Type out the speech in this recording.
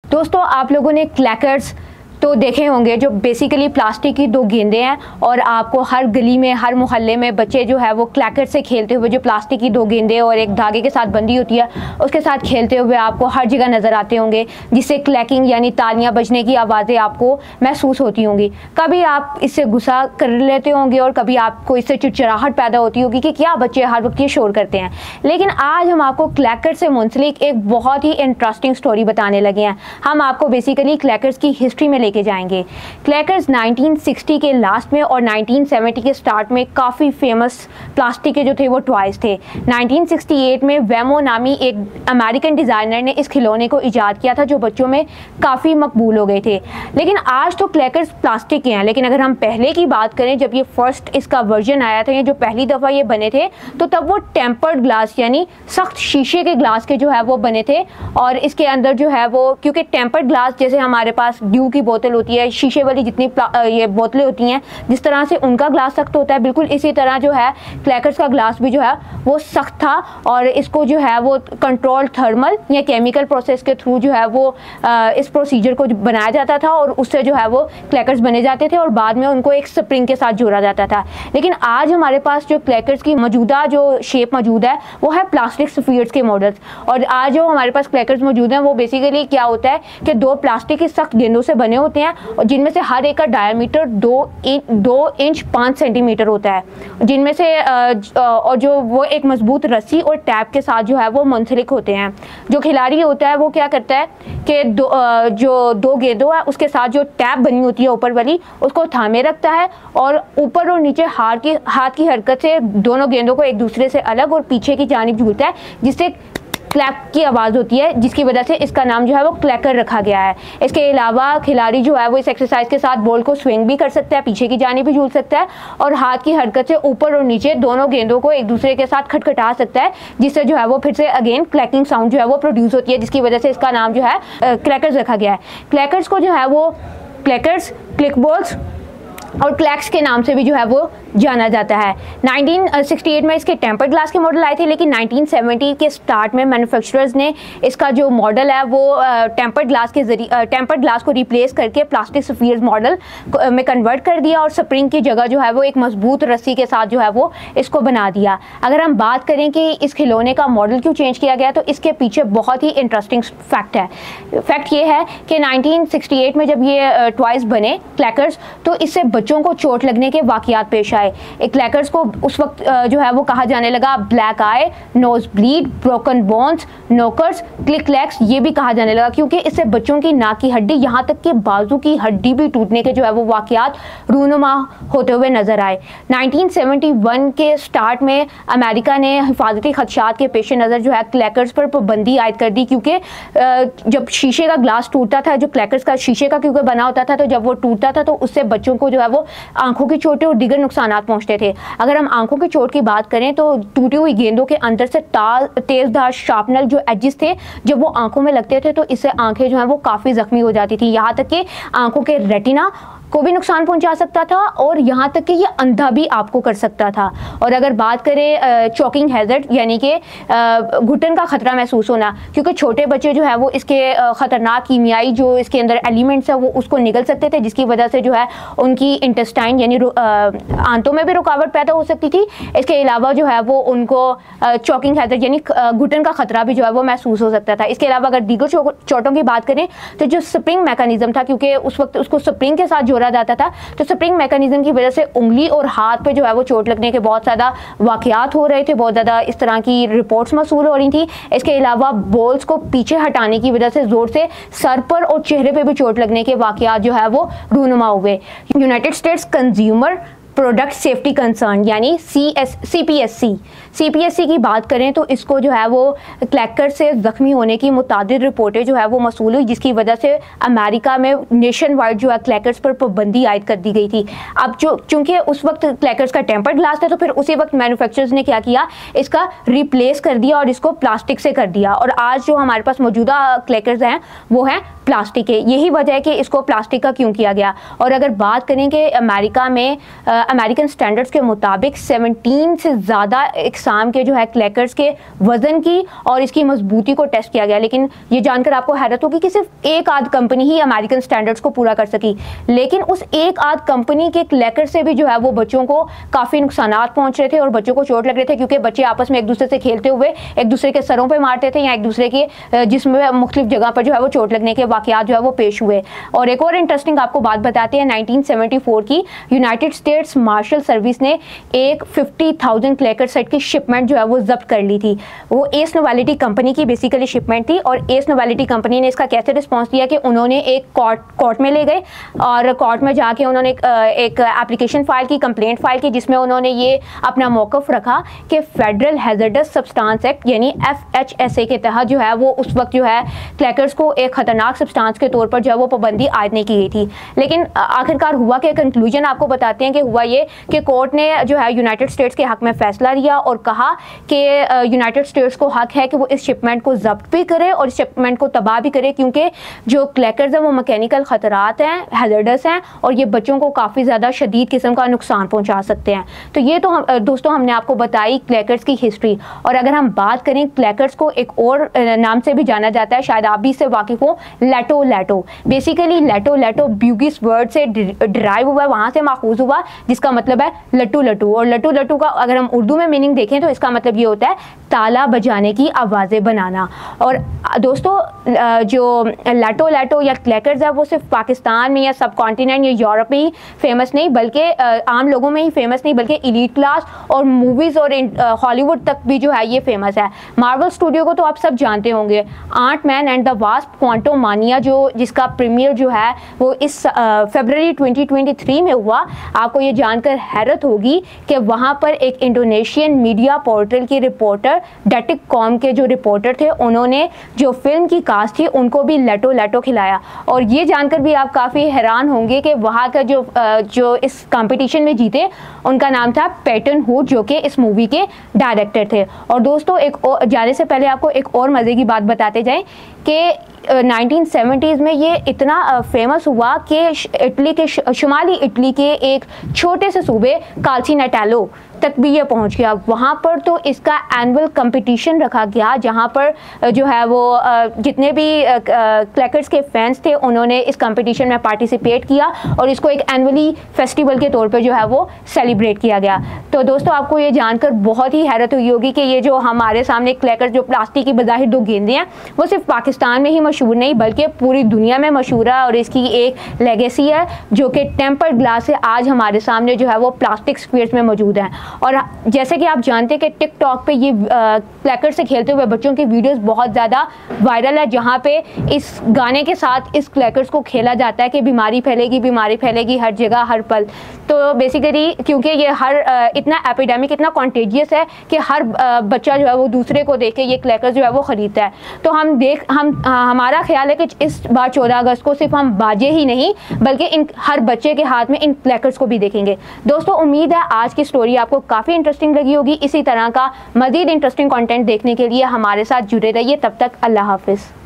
दोस्तों आप लोगों ने क्लैकर्स तो देखे होंगे जो बेसिकली प्लास्टिक की दो गेंदें हैं और आपको हर गली में हर मोहल्ले में बच्चे जो है वो क्लैकर से खेलते हुए जो प्लास्टिक की दो गेंदें और एक धागे के साथ बंधी होती है उसके साथ खेलते हुए आपको हर जगह नज़र आते होंगे, जिससे क्लैकिंग यानी तालियां बजने की आवाज़ें आपको महसूस होती होंगी। कभी आप इससे गुस्सा कर लेते होंगे और कभी आपको इससे चिड़चिड़ाहट पैदा होती होगी कि क्या बच्चे हर वक्त ये शोर करते हैं। लेकिन आज हम आपको क्लैकर से मुंसलिक एक बहुत ही इंटरेस्टिंग स्टोरी बताने लगे हैं। हम आपको बेसिकली क्लैकर्स की हिस्ट्री में लेके जाएंगे। क्लैकर्स 1960 के लास्ट में और 1970 के स्टार्ट में काफ़ी फेमस प्लास्टिक के जो थे वो टॉयज थे। 1968 में वेमो नामी एक अमेरिकन डिज़ाइनर ने इस खिलौने को इजाद किया था जो बच्चों में काफ़ी मकबूल हो गए थे। लेकिन आज तो क्लैकर्स प्लास्टिक के हैं, लेकिन अगर हम पहले की बात करें जब ये फर्स्ट इसका वर्जन आया था, जो पहली दफ़ा ये बने थे, तो तब वो टेम्पर्ड ग्लास यानी सख्त शीशे के ग्लास के जो है वो बने थे। और इसके अंदर जो है वो क्योंकि टेम्पर्ड ग्लास जैसे हमारे पास ड्यू की बोतल होती है, शीशे वाली जितनी ये बोतलें होती हैं, जिस तरह से उनका ग्लास सख्त होता है, बिल्कुल इसी तरह जो है क्लैकर्स का ग्लास भी जो है वो सख्त था। और इसको जो है वो कंट्रोल थर्मल या केमिकल प्रोसेस के थ्रू जो है वो इस प्रोसीजर को बनाया जाता था और उससे जो है वो क्लैकर्स बने जाते थे और बाद में उनको एक स्प्रिंग के साथ जोड़ा जाता था। लेकिन आज हमारे पास जो क्लैकर्स की मौजूदा जो शेप मौजूद है वो है प्लास्टिक स्फीयर्स के मॉडल्स। और आज जो हमारे पास क्लैकर्स मौजूद हैं वो बेसिकली क्या होता है कि दो प्लास्टिक की सख्त गेंदों से बने होते हैं और जिनमें से हर एक का डायमीटर 2 इंच 5 सेंटीमीटर होता है, जिनमें से और जो वो एक मजबूत रस्सी और टैप के साथ जो है वो मुंसलिक होते हैं। जो खिलाड़ी होता है वो क्या करता है कि जो दो गेंदों है उसके साथ जो टैप बनी होती है ऊपर वाली उसको थामे रखता है और ऊपर और नीचे हाथ की हरकत से दोनों गेंदों को एक दूसरे से अलग और पीछे की जानिब झूलता है, जिससे क्लैक की आवाज़ होती है, जिसकी वजह से इसका नाम जो है वो क्लैकर रखा गया है। इसके अलावा खिलाड़ी जो है वो इस एक्सरसाइज के साथ बॉल को स्विंग भी कर सकता है, पीछे की जानिब भी झूल सकता है और हाथ की हरकत से ऊपर और नीचे दोनों गेंदों को एक दूसरे के साथ खटखटा सकता है, जिससे जो है वो फिर से अगेन क्लैकिंग साउंड जो है वो प्रोड्यूस होती है, जिसकी वजह से इसका नाम जो है क्लैकर्स रखा गया है। क्लैकर्स को जो है वो क्लैकर्स, क्लिक बॉल्स और क्लैक्स के नाम से भी जो है वो जाना जाता है। 1968 में इसके टेम्पर्ड ग्लास के मॉडल आए थे, लेकिन 1970 के स्टार्ट में मैन्युफैक्चरर्स ने इसका जो मॉडल है वो टेम्पर्ड ग्लास को रिप्लेस करके प्लास्टिक स्फीयर्स मॉडल में कन्वर्ट कर दिया और स्प्रिंग की जगह जो है वो एक मजबूत रस्सी के साथ जो है वो इसको बना दिया। अगर हम बात करें कि इस खिलौने का मॉडल क्यों चेंज किया गया, तो इसके पीछे बहुत ही इंटरेस्टिंग फैक्ट है। फैक्ट ये है कि 1968 में जब ये टॉयज बने क्लैकर्स, तो इससे बच्चों को चोट लगने के वाकयात पेश आए। एक क्लैकर्स को उस वक्त जो है वो कहा जाने लगा black eye, nose bleed, broken bones, knockers, click clacks, ये भी कहा जाने लगा क्योंकि इससे बच्चों की नाक की हड्डी यहाँ तक कि बाजू की हड्डी भी टूटने के जो है वो वाकयात रूनुमा होते हुए नजर आए। 1971 के स्टार्ट में अमेरिका ने हिफाजती खदशात के पेश नज़र जो है क्लैकर्स पर पाबंदी आयद कर दी, क्योंकि जब शीशे का ग्लास टूटता था, जो क्लैकर्स का शीशे का क्योंकि बना होता था, तो जब वो टूटता था तो उससे बच्चों को जो है वो आंखों की चोटें और दीगर नुकसानात पहुंचते थे। अगर हम आंखों की चोट की बात करें तो टूटी हुई गेंदों के अंदर से तेजधार शार्पनर जो एजेस थे, जब वो आंखों में लगते थे तो इससे आंखें जो है वो काफ़ी जख्मी हो जाती थी, यहाँ तक कि आंखों के रेटिना को भी नुकसान पहुंचा सकता था और यहाँ तक कि ये अंधा भी आपको कर सकता था। और अगर बात करें चॉकिंग हैजर्ड यानी कि घुटन का खतरा महसूस होना, क्योंकि छोटे बच्चे जो है वो इसके ख़तरनाक कीमियाई जो इसके अंदर एलिमेंट्स है वो उसको निगल सकते थे, जिसकी वजह से जो है उनकी इंटेस्टाइन यानी आंतों में भी रुकावट पैदा हो सकती थी। इसके अलावा जो है वो उनको चॉकिंग हैजर्ड यानी घुटन का खतरा भी जो है वो महसूस हो सकता था। इसके अलावा अगर दीगर चोटों की बात करें तो जो स्प्रिंग मैकेनिज्म था, क्योंकि उस वक्त उसको स्प्रिंग के साथ जोड़ा जाता था, तो स्प्रिंग मैकेनिज्म की वजह से उंगली और हाथ पे जो है वो चोट लगने के बहुत ज़्यादा वाकयात हो रहे थे, बहुत ज़्यादा इस तरह की रिपोर्ट्स मौसूल हो रही थी। इसके अलावा बॉल्स को पीछे हटाने की वजह से ज़ोर से सर पर और चेहरे पे भी चोट लगने के वाकयात जो है वो रूनुमा हुए। United States consumer product safety concern यानी CPSC की बात करें तो इसको जो है वो क्लैकर से ज़ख्मी होने की मुतादिद रिपोर्टें जो है वो मसूल हुई, जिसकी वजह से अमेरिका में नेशन वाइड जो है क्लैकर्स पर पाबंदी आयद कर दी गई थी। अब चूँकि उस वक्त क्लैकर्स का टेम्पर्ड ग्लास था, तो फिर उसी वक्त मैन्युफैक्चरर्स ने क्या किया, इसका रिप्लेस कर दिया और इसको प्लास्टिक से कर दिया। और आज जो हमारे पास मौजूदा क्लैकर्स हैं वो हैं प्लास्टिक के। यही वजह है कि इसको प्लास्टिक का क्यों किया गया। और अगर बात करें कि अमेरिका में अमेरिकन स्टैंडर्ड्स के मुताबिक 17 से ज़्यादा इकसाम के जो है क्लैकर्स के वज़न की और इसकी मजबूती को टेस्ट किया गया। लेकिन ये जानकर आपको हैरत होगी कि सिर्फ एक आध कंपनी ही अमेरिकन स्टैंडर्ड्स को पूरा कर सकी, लेकिन उस एक आध कंपनी के क्लैकर से भी जो है वो बच्चों को काफ़ी नुकसान पहुंच रहे थे और बच्चों को चोट लग रहे थे, क्योंकि बच्चे आपस में एक दूसरे से खेलते हुए एक दूसरे के सरों पे मारते थे या एक दूसरे के जिस्म में मुख्तलिफ जगह पर जो है वो चोट लगने के वाकयात जो है वो पेश हुए। और एक और इंटरेस्टिंग आपको बात बताते हैं, 1974 की यूनाइटेड स्टेट्स मार्शल सर्विस ने एक 50,000 क्लैकर सेट की शिपमेंट जो है वो जब्त कर ली थी। वो एस नोवेलिटी कंपनी की बेसिकली शिपमेंट थी और एस नोवेलिटी कंपनी ने इसका कैसे रिस्पॉन्स दिया कि उन्होंने एक कोर्ट में ले गए और कोर्ट में जाके उन्होंने एक एप्लीकेशन फाइल की, कंप्लेंट फाइल की, जिसमें उन्होंने ये अपना मौक़िफ़ रखा कि फेडरल हैज़र्डस सब्सटेंस एक्ट यानी FHSA के तहत जो है वो उस वक्त जो है क्लैकर्स को एक ख़तरनाक सब्सटेंस के तौर पर जो है वो पाबंदी आयद नहीं की गई थी। लेकिन आखिरकार हुआ कि कंक्लूजन आपको बताते हैं कि हुआ ये कि कोर्ट ने जो है यूनाइटेड स्टेट्स के हक़ में फ़ैसला लिया और कहा कि यूनाइटेड स्टेट्स को हक़ है कि वो इस शिपमेंट को जब्त भी करे और इस शिपमेंट को तबाह भी करे, क्योंकि जो क्लैकर्स हैं वो मैकेनिकल ख़तरात हैं, हैज़र्डस हैं और ये बच्चों को काफ़ी ज़्यादा शदीद किस्म का नुकसान पहुँचा सकते हैं। तो ये तो दोस्तों हमने आपको बताई क्लैकर्स की हिस्ट्री। और अगर हम बात करें क्लैकर्स को एक और नाम से भी जाना जाता है, शायद आप भी इससे वाकिफ़ हो, lato lato. Basically lato lato Bugis word से डिराइव हुआ है, वहाँ से माखूज हुआ, जिसका मतलब है लट्टू लट्टू। और लट्टू लट्टू का अगर हम उर्दू में मीनिंग देखें तो इसका मतलब ये होता है ताला बजाने की आवाज़ें बनाना। और दोस्तों जो लैटो लैटो या क्लैकर्स है वो सिर्फ पाकिस्तान में या सब कॉन्टिनेंट या यूरोप में ही फेमस नहीं, बल्कि आम लोगों में ही फेमस नहीं, बल्कि एलीट क्लास और मूवीज़ और हॉलीवुड तक भी जो है ये फेमस है। मार्वल स्टूडियो को तो आप सब जानते होंगे, Ant Man and the Wasp Quantumania जिसका प्रीमियर जो है वो इस फरवरी 2023 में हुआ। आपको ये जानकर हैरत होगी कि वहाँ पर एक इंडोनेशियन मीडिया पोर्टल की रिपोर्टर डेटिक कॉम के जो रिपोर्टर थे, उन्होंने जो फिल्म की कास्ट थी उनको भी लैटो लैटो खिलाया। और ये जानकर भी आप काफ़ी हैरान होंगे कि वहाँ का जो इस कंपटीशन में जीते उनका नाम था पैटन हुड, जो कि इस मूवी के डायरेक्टर थे। और दोस्तों जाने से पहले आपको एक और मज़े की बात बताते जाएं कि 1970s में ये इतना फेमस हुआ कि इटली के शुमाली इटली के एक छोटे से सूबे काल्सिनेटेलो तक भी ये पहुंच गया। वहाँ पर तो इसका एनुअल कंपटीशन रखा गया, जहाँ पर जो है वो जितने भी क्लैकर्स के फैंस थे उन्होंने इस कंपटीशन में पार्टिसिपेट किया और इसको एक एनुअली फेस्टिवल के तौर पे जो है वो सेलिब्रेट किया गया। तो दोस्तों आपको ये जानकर बहुत ही हैरत हुई होगी कि ये जो हमारे सामने क्लैकर्स जो प्लास्टिक की बज़ाहिर दो गेंदे हैं वो सिर्फ पाकिस्तान में ही मशहूर नहीं बल्कि पूरी दुनिया में मशहूर है और इसकी एक लेगेसी है जो कि टेम्पर्ड ग्लास से आज हमारे सामने जो है वो प्लास्टिक स्क्वेयर्स में मौजूद हैं। और जैसे कि आप जानते हैं कि टिकटॉक पे ये क्लैकर से खेलते हुए बच्चों की वीडियोस बहुत ज़्यादा वायरल है, जहाँ पे इस गाने के साथ इस क्लैकर्स को खेला जाता है कि बीमारी फैलेगी हर जगह हर पल। तो बेसिकली क्योंकि ये इतना एपिडेमिक इतना कॉन्टेजियस है कि हर बच्चा जो है वो दूसरे को देख के ये क्लैकर्स जो है वो ख़रीदता है। तो हमारा ख्याल है कि इस बार 14 अगस्त को सिर्फ हम बाजे ही नहीं बल्कि हर बच्चे के हाथ में इन क्लैकर्स को भी देखेंगे। दोस्तों उम्मीद है आज की स्टोरी आपको काफ़ी इंटरेस्टिंग लगी होगी। इसी तरह का मज़ीद इंटरेस्टिंग कंटेंट देखने के लिए हमारे साथ जुड़े रहिए। तब तक अल्लाह हाफिज़।